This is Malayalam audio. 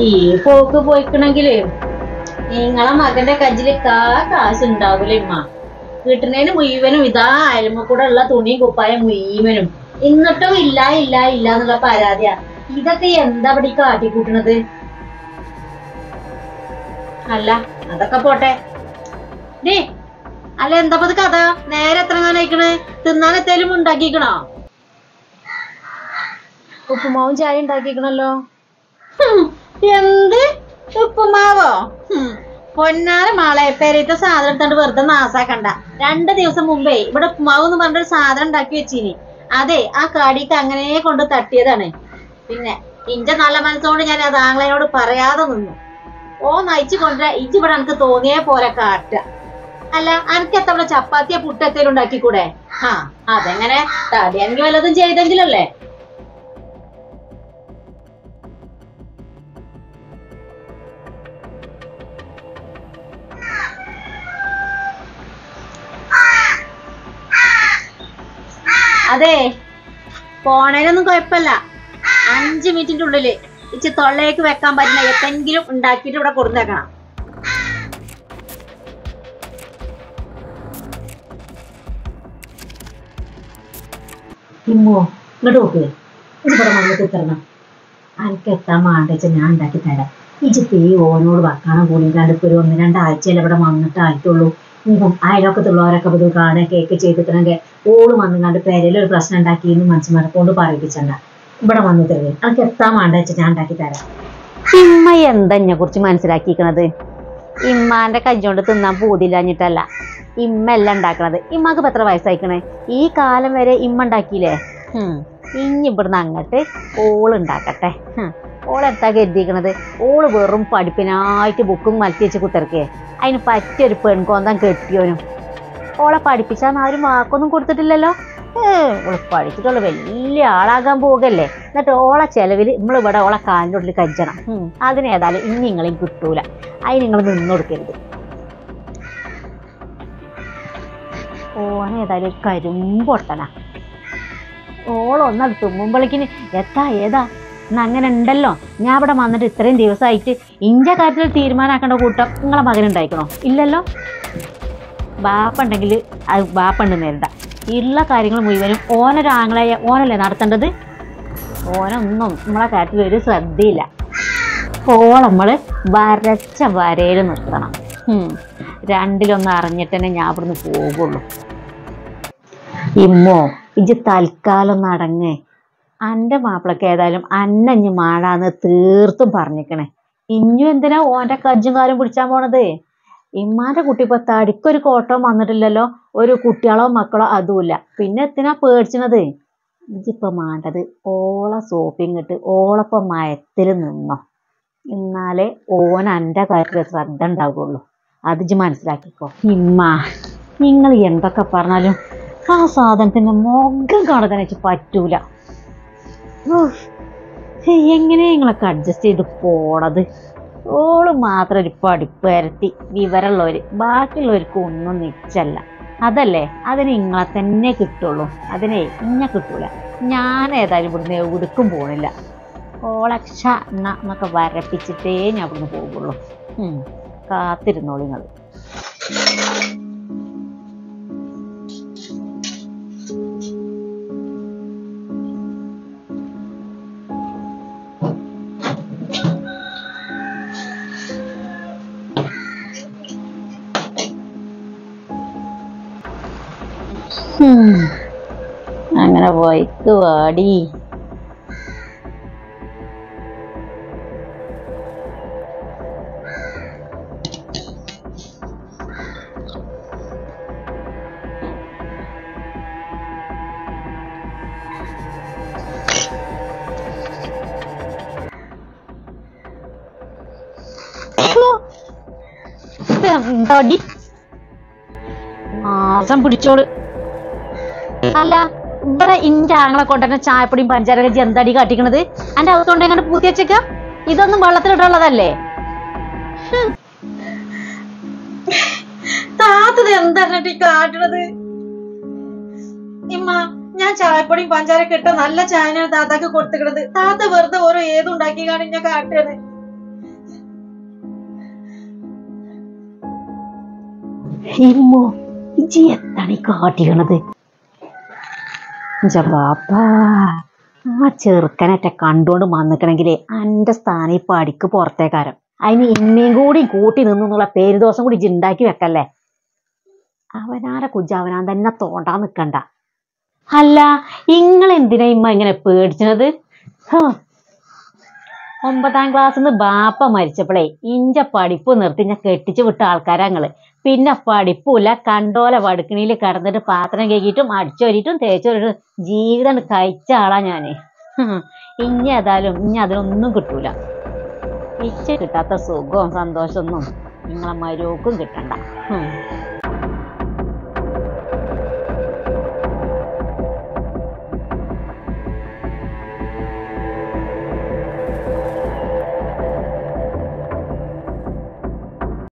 ഈ പോക്ക് പോയിക്കണെങ്കില് നിങ്ങളെ മകന്റെ കജ്ജില് കാശ് ഉണ്ടാവൂല ഇമ്മ. കിട്ടുന്നതിന് മുഴുവനും ഇതാ അയൽമ കൂടെ ഉള്ള തുണിയും കുപ്പായം മുഴുവനും. എന്നിട്ടും ഇല്ല ഇല്ല ഇല്ല എന്നുള്ള പരാതിയാ. ഇതൊക്കെ എന്താ ഇവിടെ കാട്ടിക്കൂട്ടണത്? അല്ല അതൊക്കെ പോട്ടെ. ഡേ അല്ല എന്താ കഥ? നേരെ എത്ര കാലയിക്കണ്? തിന്നാൻ എത്തേലും ഉണ്ടാക്കിക്കണോ? ഉപ്പുമാവും ചായ ഉണ്ടാക്കിക്കണല്ലോ. എന്ത് ഉപ്പുമാവോ? പൊന്നാര മാളെ, പെരേത്തെ സാധനം എടുത്തോണ്ട് വെറുതെ നാസാക്കണ്ട. 2 ദിവസം മുമ്പേ ഇവിടെ ഉപ്പുമാവ് എന്ന് പറഞ്ഞൊരു സാധനം ഉണ്ടാക്കി വെച്ചിനി. അതെ, ആ കാടിക്ക് അങ്ങനെ കൊണ്ട് തട്ടിയതാണ്. പിന്നെ ഇഞ്ച നല്ല മനസ്സോട് ഞാൻ അത് ആങ്ങളോട് പറയാതെ നിന്നു. ഓ നയിച്ചു കൊണ്ടുവരാ ഇജ്ജ് ഇവിടെ എനിക്ക് തോന്നിയേ പോലെ കാട്ട. അല്ല അനക്ക് എത്തവിടെ ചപ്പാത്തിയ പുട്ടെത്തേലും ഉണ്ടാക്കിക്കൂടെ? അതെങ്ങനെ? തടിയാണെങ്കിൽ വല്ലതും ചെയ്തെങ്കിലല്ലേ. അതെ, പോണേനൊന്നും കുഴപ്പമില്ല. 5 മിനിറ്റിന്റെ ഉള്ളില് ഇച്ചി തൊള്ളേക്ക് വെക്കാൻ പറ്റുന്ന എന്തെങ്കിലും ഉണ്ടാക്കിയിട്ട് ഇവിടെ കൊടുത്തേക്കണം. ഇമ്മോ ഇങ്ങോട്ട് നോക്ക്. ഇവിടെ വന്നിട്ട് തരണം. അനക്ക് എത്താൻ മാണ്ടെച്ച ഞാൻ ഉണ്ടാക്കി തരാം. ഇജിപ്പോ ഈ ഓനോട് വക്കാണം കൂടിക്കാണ്ട് ഇപ്പൊ ഒരു 1-2 ആഴ്ചയിൽ ഇവിടെ വന്നിട്ട് ആയിട്ടുള്ളൂ. ഇപ്പം അയലൊക്കത്തുള്ളവരൊക്കെ ഇത് കാണുക കേക്ക് ചെയ്തിട്ടുണ്ടെങ്കിൽ ഓള് വന്നുകാണ്ട് പെരയിലൊരു പ്രശ്നം ഉണ്ടാക്കിയെന്ന് മനുഷ്യന്മാരെ കൊണ്ട് പറയിപ്പിച്ചണ്ട. ഇവിടെ വന്നു തരുവേ. അനക്ക് എത്താൻ മാണ്ടെച്ച ഞാൻ ഉണ്ടാക്കി തരാം. ഇമ്മ എന്താ എന്നെ കുറിച്ച് മനസ്സിലാക്കിക്കണത്? ഇമ്മാന്റെ കജ്ജോണ്ട് തിന്നാൻ പൂതിയില്ലാഞ്ഞിട്ടല്ല ഇമ്മ എല്ലാം ഉണ്ടാക്കണത്. ഇമ്മക്ക് ഇപ്പൊ എത്ര വയസ്സായിക്കണേ? ഈ കാലം വരെ ഇമ്മ ഉണ്ടാക്കിയില്ലേ? ഇനി ഇവിടുന്ന് അങ്ങോട്ട് ഓളുണ്ടാക്കട്ടെ. ഓളെത്താ കരുതിക്കണത്? ഓള് വെറും പഠിപ്പിനായിട്ട് ബുക്കും മലത്തി വെച്ച് കുത്തിറക്കേ. അതിന് പറ്റിയൊരു പെൺകോന്തം കെട്ടിയോനും. ഓളെ പഠിപ്പിച്ചാൽ ആരും വാക്കൊന്നും കൊടുത്തിട്ടില്ലല്ലോ. ഓള് പഠിച്ചിട്ടുള്ള വലിയ ആളാകാൻ പോകല്ലേ. എന്നിട്ട് ഓളെ ചെലവിൽ നമ്മളിവിടെ ഓളെ കാലിൻ്റെ ഉള്ളിൽ കജ്ജണം. അതിനേതായാലും ഇനി നിങ്ങളെയും കിട്ടൂല. അതിന് നിങ്ങൾ നിന്നൊടുക്കരുത്. ഓനേതായാലും കരിമ്പൊട്ടനാ. ഓളൊന്നത് തുമ്മുമ്പോഴേക്കിന് ഏതാ എന്നാ അങ്ങനെ ഉണ്ടല്ലോ. ഞാൻ ഇവിടെ വന്നിട്ട് ഇത്രയും ദിവസമായിട്ട് ഇഞ്ച കാര്യത്തിൽ തീരുമാനമാക്കേണ്ട കൂട്ടം നിങ്ങളെ മകനുണ്ടായിക്കണോ? ഇല്ലല്ലോ. ബാപ്പ ഉണ്ടെങ്കിൽ അത് ബാപ്പണ്ട് നേരിടാം. ഉള്ള കാര്യങ്ങൾ മുഴുവനും ഓനൊരാങ്ങളായ ഓനല്ലേ നടത്തേണ്ടത്. ഓനൊന്നും നമ്മളെ കാര്യത്തിൽ ഒരു ശ്രദ്ധയില്ല. നമ്മൾ വരച്ച വരയിൽ നിർത്തണം. 2-1 അറിഞ്ഞിട്ട് തന്നെ ഞാൻ ഇവിടുന്ന് പോകുള്ളൂ. ഇമ്മോ ഇജ്ജ് തൽക്കാലം നടങ്ങേ. അന്റെ മാപ്പിളക്ക് ഏതായാലും അന്നഞ്ഞ് മാടാന്ന് തീർത്തും പറഞ്ഞിക്കണേ. ഇഞ്ഞും എന്തിനാ ഓന്റെ കജ്ജും കാലും പിടിച്ചാൻ പോണത്? ഇമ്മാന്റെ കുട്ടി ഇപ്പൊ തടിക്കൊരു കോട്ടം വന്നിട്ടില്ലല്ലോ. ഒരു കുട്ടികളോ മക്കളോ അതുമില്ല. പിന്നെ എത്തിനാ പേടിച്ചണത്? ഇജ്ജിപ്പൊ മാണ്ടത് ഓളെ സോപ്പിങ്ങിട്ട് ഓളപ്പം മയത്തിൽ നിന്നോ. എന്നാലേ ഓൻ എൻ്റെ കാര്യത്തിൽ ശ്രദ്ധ ഉണ്ടാവുള്ളൂ. അത് ഇജ്ജ് മനസ്സിലാക്കിക്കോ. ഇമ്മ നിങ്ങൾ എന്തൊക്കെ പറഞ്ഞാലും ആ സാധനത്തിന്റെ മുഖം കാണാൻ വെച്ച് പറ്റൂല. എങ്ങനെ നിങ്ങളൊക്കെ അഡ്ജസ്റ്റ് ചെയ്ത് പോണത്? ഓള് മാത്രം ഒരു പഠിപ്പ് ഇരട്ടി വിവരമുള്ളവര്, ബാക്കിയുള്ളവർക്ക് ഒന്നും നിച്ചല്ല. അതല്ലേ അതിന് നിങ്ങളെ തന്നെ കിട്ടുള്ളൂ. അതിനെ ഇന്നെ കിട്ടൂല. ഞാൻ ഏതായാലും ഇവിടുന്ന് എവിടേക്കും പോണില്ല. ഓളക്ഷ എന്നൊക്കെ വരപ്പിച്ചിട്ടേ ഞാൻ ഇവിടുന്ന് പോകുള്ളൂ. കാത്തിരുന്നോളൂ നിങ്ങൾ. അങ്ങനെ പോയിക്ക് വാടി. മാസം പിടിച്ചോള്. അല്ല ഇവിടെ ഇന്റെ ആങ്ങളെ കൊണ്ടുതന്നെ ചായപ്പൊടിയും പഞ്ചാരൊക്കെ എന്താടി കാട്ടിക്കണത്? എന്റെ അവസ്ഥ എങ്ങനെ പൂത്തി വെച്ചേക്ക? ഇതൊന്നും വെള്ളത്തിലിട്ടുള്ളതല്ലേ? താത്തത് എന്താണ് കാട്ടണത്? ഇമ്മ ഞാൻ ചായപ്പൊടിയും പഞ്ചാരൊക്കെ ഇട്ട നല്ല ചായനാണ് താത്താക്ക് കൊടുത്തിക്കണത്. താത്ത വെറുതെ ഓരോ ഏതുണ്ടാക്കി കാണിഞ്ഞ കാട്ടാണ്. ഇമ്മോ ഇജ്ജ് എത്താണ് ഈ കാട്ടിക്കണത്? ബാപ്പാ ആ ചെറുക്കനറ്റെ കണ്ടോണ്ട് വന്നിക്കണെങ്കിലേ അന്റെ സ്ഥാനം ഈ പടിക്ക് പുറത്തേക്കാരം. അതിന് ഇന്നേം കൂടി കൂട്ടി നിന്നുള്ള പേര് ദോഷം കൂടി ഇജ്ജ് ഉണ്ടാക്കി വെക്കല്ലേ. അവനാരെ കുജ്ജ അവനാൻ തന്നെ തോണ്ടാൻ നിക്കണ്ട. അല്ല ഇങ്ങളെന്തിനാ ഇമ്മ ഇങ്ങനെ പേടിച്ചത്? 9ാം ക്ലാസ്സിന്ന് ബാപ്പ മരിച്ചപ്പോഴേ ഇഞ്ച പഠിപ്പ് നിർത്തി ഞാൻ കെട്ടിച്ചു വിട്ട ആൾക്കാരാ ഞങ്ങള്. പിന്നെ പഠിപ്പൂല കണ്ടോല വടുക്കണിയിൽ കിടന്നിട്ട് പാത്രം കേക്കിയിട്ടും അടിച്ചോരിയിട്ടും തേച്ചോരിട്ടും ജീവിതം കഴിച്ച ആളാ ഞാന്. ഇനി ഏതായാലും ഇനി അതിനൊന്നും കിട്ടൂല. ഇച്ച കിട്ടാത്ത സുഖവും സന്തോഷമൊന്നും നിങ്ങളെ മരുവക്കും കിട്ടണ്ട.